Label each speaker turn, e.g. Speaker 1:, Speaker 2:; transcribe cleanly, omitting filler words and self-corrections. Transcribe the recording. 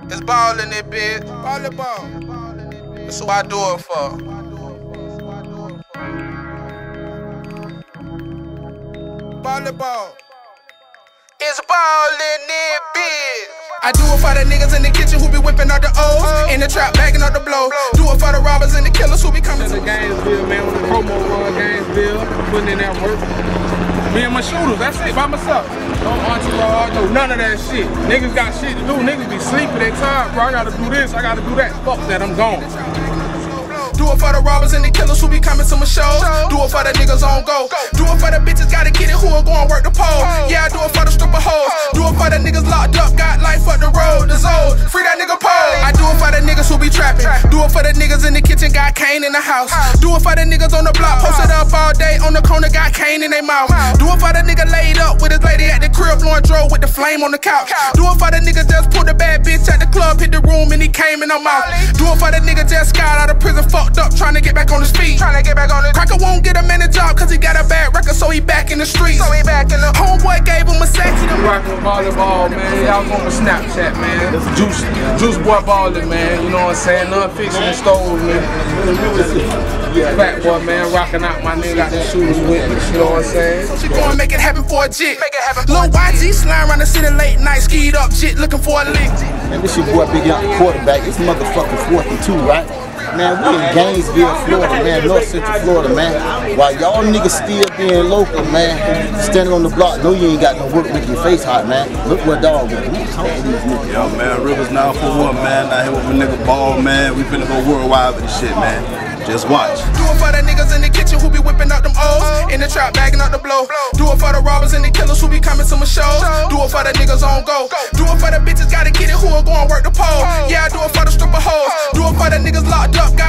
Speaker 1: It's ball in it, bitch. Ball. That's who I do it for. Ball. It's ball in it, bitch. I do it for the niggas in the kitchen who be whipping out the O's. In the trap, bagging up the blow. Do it for the robbers and the killers who be coming to
Speaker 2: the Gainesville, man, with the promo run, Gainesville, putting in that work. Me and my shooters, that's it, by myself. No entourage, no none of that shit. Niggas got shit to do, niggas be sleeping, they tired, bro. I gotta do this, I gotta do that. Fuck that, I'm gone.
Speaker 1: Do it for the robbers and the killers who be coming to my shows. Do it for the niggas on go. Do it for the bitches, gotta get it, who are going work the pole. Yeah, I do it for the stripper hoes. Do it for the niggas locked up, got life up the road, the zone. Free that nigga pole. I do it for the niggas who be trapping. Do it for the niggas in the kitchen, got cane in the house. Do it for the niggas on the block, posted up all day on the corner, got cane in their mouth. Do it for the nigga laid up with his lady at the crib, blowing dro with the flame on the couch. Do it for the nigga just pulled the bad bitch at the club, hit the room and he came in her mouth. Do it for the nigga just got out of prison, fucked up, trying to get back on his feet. Cracker won't get him in a job cause he got a bad record, so he back in the streets. Homeboy gave him a sack.
Speaker 2: I'm rocking with volleyball, man. Y'all on my Snapchat, man. Juice boy ballin', man. You know what I'm saying? None fiction and stove, man. Fat boy, man, rocking out. My nigga got the shoes with me. You know what I'm saying?
Speaker 1: She gon' make it happen for a jit. Lil YG slime around the city late night, skied up jit, looking for a lick.
Speaker 3: Man, this your boy Big Young quarterback. It's motherfucking 4th and 2, right? Man, we in Gainesville, Florida, man, North Central Florida, man. While y'all niggas still being local, man, standing on the block, know you ain't got no work with your face hot, man. Look where dog is.
Speaker 4: Yo, man, Rivers 941, man. Out here with my nigga Ball, man. We finna go worldwide with this shit, man. Just watch.
Speaker 1: Do it for the niggas in the kitchen who be whipping out them O's. In the trap, bagging up the blow. Do it for the robbers and the killers who be coming to my shows. Do it for the niggas on go. Do it for the bitches, gotta get it, who are going work the pole. Yeah, I do it for the stripper hoes. Do it for the niggas locked up,